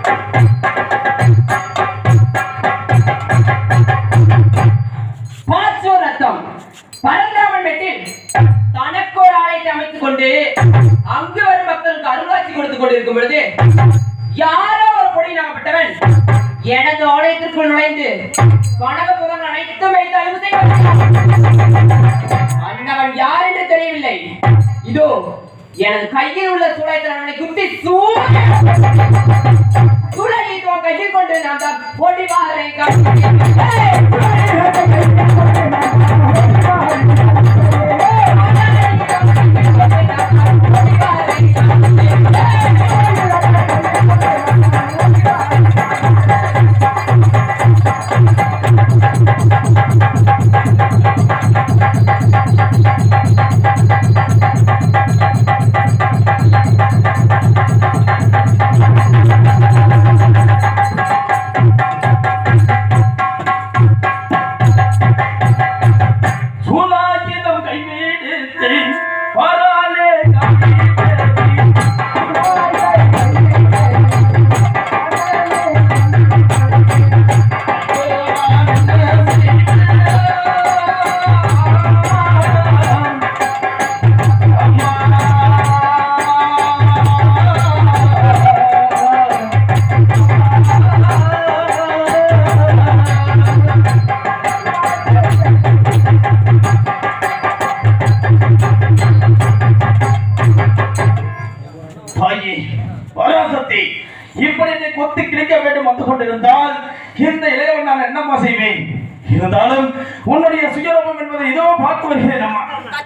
ரத்தம் பரந்தாமன் வீட்டில் தனக்கு ஒரு ஆலயத்தை அமைத்துக் கொண்டு அங்கு வரும் மக்களுக்கு அருளாட்சி கொடுத்துக் கொண்டிருக்கும் பொழுது யாரோ ஒரு பொடியினாகப்பட்டவன் எனது ஆலயத்திற்குள் நுழைந்து கனக புகழ் அனைத்தும் வைத்து அழிவு செய்வான். அன்னவன் யார் என்று தெரியவில்லை. இதோ எனது கையில் உள்ள சூழலை அவனை குத்தி சூழலை கையில் கொண்டு நான் தான் போட்டி இருந்தாலும் உன்னுடைய சுயரூபம் என்பதை இதோ பார்த்து வருகிறேன் அம்மா.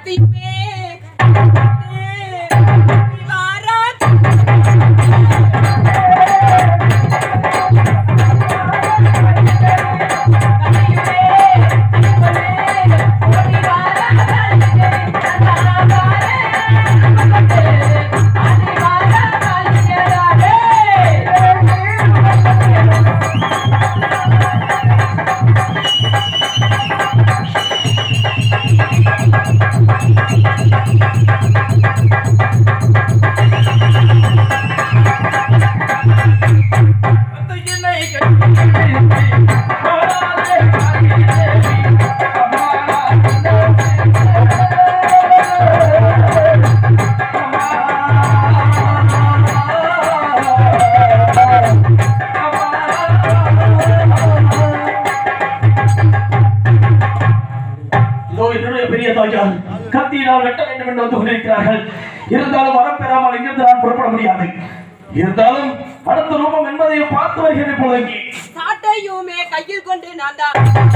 கத்தியினால் வெட்ட வேண்டும் என்று வந்து கொண்டிருக்கிறார்கள். இருந்தாலும் வரம் பெறாமல் இங்கிருந்து நான் புறப்பட முடியாது. இருந்தாலும் அடுத்த ரூபம் என்பதையும் பார்த்து வருகிறேன். பொழுது சாட்டையுமே கையில் கொண்டு நான் தான்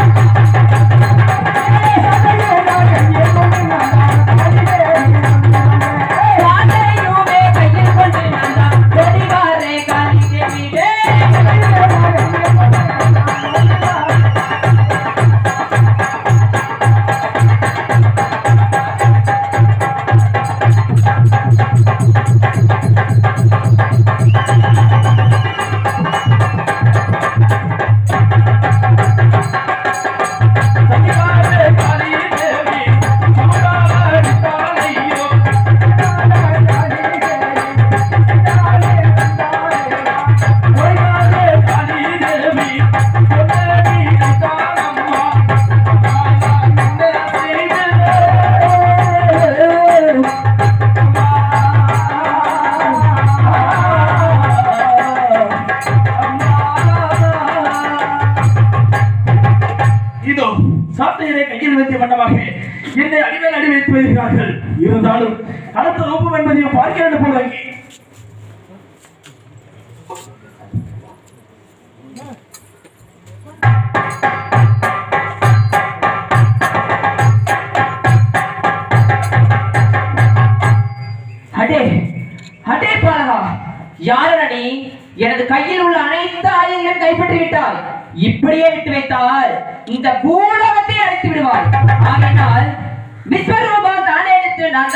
என்னை அடிமையில் அடி வைத்து வருகிறார்கள். இருந்தாலும் அடுத்த ரூபம் என்பதையும் பார்க்கிறேன். பொழுது யாரடி எனது கையில் உள்ள அனைத்து ஆயுதங்களையும் கைப்பற்றி விட்டால் இப்படியே விட்டு வைத்தால் இந்த பூலோகத்தை அழைத்து விடுவாள். ஆனால் விஸ்வரூபா தானே எடுத்து நான்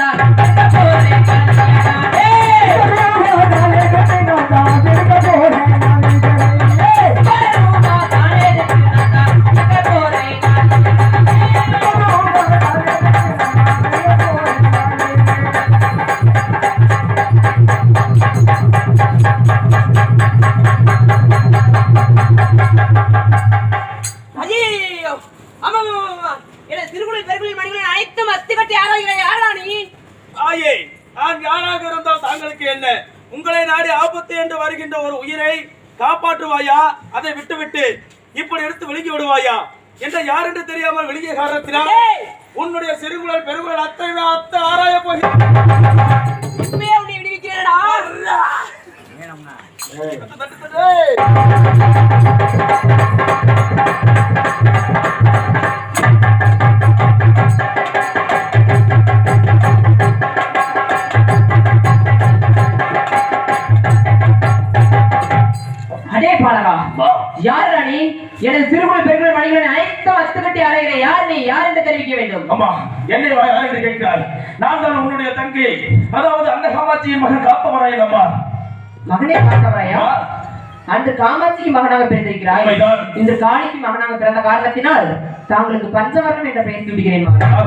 தான் ஐயோ ஆமா என்ன திருக்குறள் பெருக்குறள் மணிகளை அனைத்தும் அத்தி கட்டி ஆராய்கிற யாரா நீ? ஆயே, நான் யாராக இருந்தால் தாங்களுக்கு என்ன? உங்களை நாடி ஆபத்து என்று வருகின்ற ஒரு உயிரை காப்பாற்றுவாயா, அதை விட்டுவிட்டு இப்படி எடுத்து விழுங்கி விடுவாயா என்ற யார் என்று தெரியாமல் விழுங்கிய காரணத்தினால் உன்னுடைய சிறுகுழல் பெருகுழல் அத்தை ஆராய போகிறேன். அடே பாலகா, யார் ராணி? எனது சிறுகுழல் பெருகுழல் மணிகளை அனைத்தும் அத்து கட்டி ஆராய்கிற யார் நீ? யார் என்று தெரிவிக்க வேண்டும். ஆமா, என்னை யார் என்று கேட்கிறார். நான் தான் உன்னுடைய தங்கை, அதாவது அந்த காமாட்சியின் மகன் காத்தவராயன் அம்மா. மகனே காத்தவராயா? அன்று காமாட்சிக்கு மகனாக பிறந்திருக்கிறாய், இன்று காளிக்கு மகனாக பிறந்த காரணத்தினால் தாங்களுக்கு பஞ்சவர்ணம் என்ற பெயர் சூட்டுகிறேன்.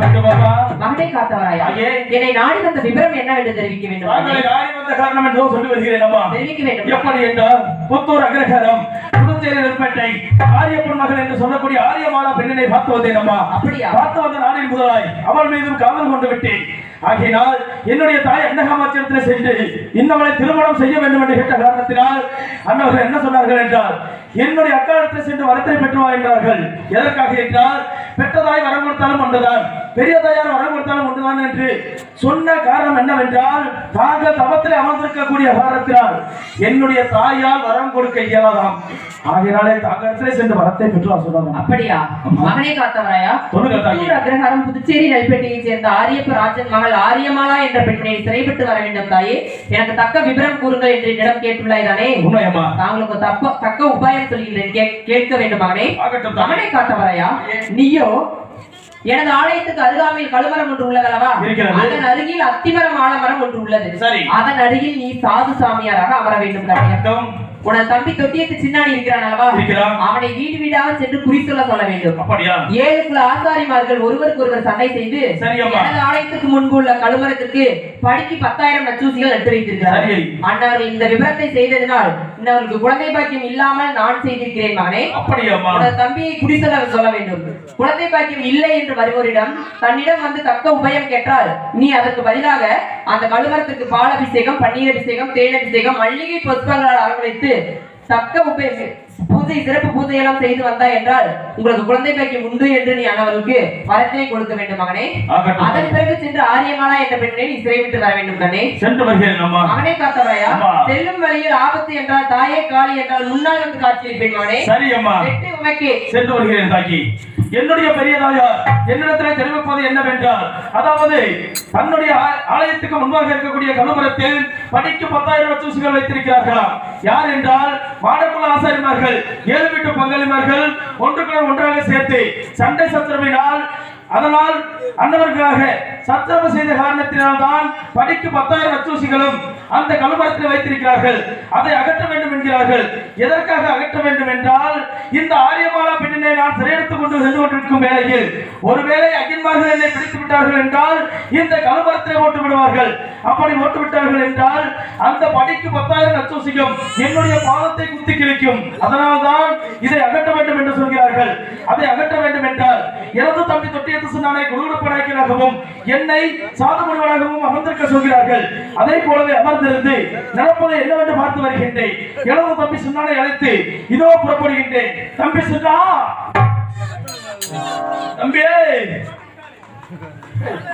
மகனே காத்தவராயா, என்னை நாடி வந்த விவரம் என்னவென்று தெரிவிக்க வேண்டும். நாடி வந்த காரணம் என்றோ சொல்லி வருகிறேன் அம்மா. தெரிவிக்க வேண்டும். எப்படி என்றால் புத்தூர் அக்ரஹாரம் புதுச்சேரி நெற்பேட்டை ஆரியப்பன் மகள் என்று சொல்லக்கூடிய ஆரியமாலா பெண்ணினை பார்த்து வந்தேன் அம்மா. அப்படியா? பார்த்து வந்த நாளின் முதலாய் அவள் மீதும் காதல் கொண்டு விட்டேன். ஆகையினால் என்னுடைய தாய் அண்டகாமாட்சியத்தில் சென்று இன்னவளை திருமணம் செய்ய வேண்டும் என்று கேட்ட காரணத்தினால் அண்ணவர்கள் என்ன சொன்னார்கள் என்றால், என்னுடைய அக்காலத்தில் சென்று வரத்தை பெற்றுவா என்றார்கள். எதற்காக என்றால், பெற்றதாய் வரம் கொடுத்தாலும் ஒன்றுதான், பெரிய தாயார் வரம் கொடுத்தாலும் ஒன்றுதான் என்று சொன்ன காரணம் என்னவென்றால், தாங்கள் தவத்தில் அமர்ந்திருக்கக்கூடிய காரணத்தினால் என்னுடைய தாயால் வரம் கொடுக்க இயலாதாம். ஆகையினாலே தாங்கள் சென்று வரத்தை பெற்றுவா சொன்னாங்க. அப்படியா? மகனே காத்தவராயா, அக்ரஹாரம் புதுச்சேரி நெல்பேட்டையை சேர்ந்த ஆரியப்ப ராஜன் மகள் ஆரியமாலா என்ற பெண்ணை சிறைப்பட்டு வர வேண்டும் தாயே, எனக்கு தக்க விபரம் கூறுங்கள் என்று என்னிடம் கேட்டுள்ளாய் தானே? தாங்களுக்கு தக்க உபாயம் சொல்கிறேன், கேட்க வேண்டும் மகனே. மகனே காத்தவராயா, நீயோ எனது ஆலயத்துக்கு அருகாமையில் கழுமரம் ஒன்று உள்ளதல்லவா? அதன் அருகில் அத்திமரம் ஆலமரம் ஒன்று உள்ளது. அதன் அருகில் நீ சாது சாமியாராக அமர வேண்டும். உனது தம்பி தொட்டியத்து சின்னாடி இருக்கிறான் அல்லவா? அவனை வீடு வீடாக சென்று குறி சொல்ல வேண்டும். 7 குல ஆசாரிமார்கள் ஒருவருக்கு ஒருவர் சண்டை செய்து எனது ஆலயத்துக்கு முன்பு உள்ள கழுமரத்திற்கு படிக்கு 10,000 நச்சூசிகள் நட்டு வைத்திருக்கிறார்கள். அன்னவர்கள் இந்த விபரத்தை செய்ததினால் இன்னவர்களுக்கு குழந்தை பாக்கியம் இல்லாமல் நான் செய்திருக்கிறேன் மகனே. உனது தம்பியை குறி சொல்ல வேண்டும். குழந்தை பாக்கியம் இல்லை என்று வருவோரிடம் தன்னிடம் வந்து தக்க உபயம் கேட்டால் நீ அதற்கு பதிலாக அந்த கழுமரத்திற்கு பால் அபிஷேகம், பன்னீர் அபிஷேகம், தேன் அபிஷேகம், மல்லிகை புஷ்பங்களால் அலங்கரித்து தக்க பூஜை, சிறப்பு பூஜை எல்லாம் செய்து வந்தா என்றால் உங்களுக்கு குழந்தை பாக்கியம் உண்டு என்று நீ அண்ணவர்களுக்கு வரத்தினை கொடுக்க வேண்டும் மகனே. அதன் பிறகு சென்று ஆரியமாலா என்ற பெண்ணை நீ சிறைவிட்டு வர வேண்டும் தானே? சென்று வருகிறேன் அம்மா. மகனே காத்தவராயா, செல்லும் வழியில் ஆபத்து என்றால் தாயே காளி என்றால் முன்னால் வந்து காட்சியளிப்பேன் மகனே. சரி அம்மா, சென்று வருகிறேன் தாக்கி. என்னுடைய பெரிய தாயார் என்னிடத்தில் தெரிவிப்பது என்னவென்றால், அதாவது தன்னுடைய ஆலயத்துக்கு முன்பாக இருக்கக்கூடிய கழுமரத்தில் படிக்கு 10,000 நச்சூசிகள் வைத்திருக்கிறார்களாம். யார் என்றால் மாடக்குள்ள ஆசாரிமார்கள், 7 வீட்டு பங்காளிமார்கள் ஒன்றாக சேர்த்து சண்டை சச்சரவினால் அதனால் அன்னவர்களாக சத்திரம செய்த காரணத்தினால் தான் படிக்கு 10,000 நச்சூசிகளும் அந்த கழுமரத்தில் வைத்திருக்கிறார்கள். அதை அகற்ற வேண்டும் என்கிறார்கள். எதற்காக அகற்ற வேண்டும் என்றால், இந்த ஆரியமாலா பெண்ணினை நான் சிறையெடுத்துக் கொண்டு சென்று கொண்டிருக்கும் வேளையில் ஒருவேளை அகின்மார்கள் என்னை பிடித்து விட்டார்கள் என்றால் இந்த கழுமரத்தை ஓட்டு விடுவார்கள். அப்படி ஓட்டு விட்டார்கள் என்றால் அந்த படிக்கு 10,000 நச்சூசியும் என்னுடைய பாதத்தை குத்தி கிழிக்கும். அதனால்தான் இதை அகற்ற வேண்டும் என்று சொல்கிறார்கள். அதை அகற்ற வேண்டும் என்றால் எனது தம்பி தொட்டியத்து சொன்னானே குழுப்பனாகவும் என்னை சாது முனிவனாகவும் அமர்ந்திருக்க சொல்கிறார்கள். அதே போலவே அமர்ந்திருந்து நடப்பதை என்னவென்று பார்த்து வருகின்றேன். எனது தம்பி சொன்னானை அழைத்து இதோ புறப்படுகின்றேன். தம்பி சொன்னா, தம்பியே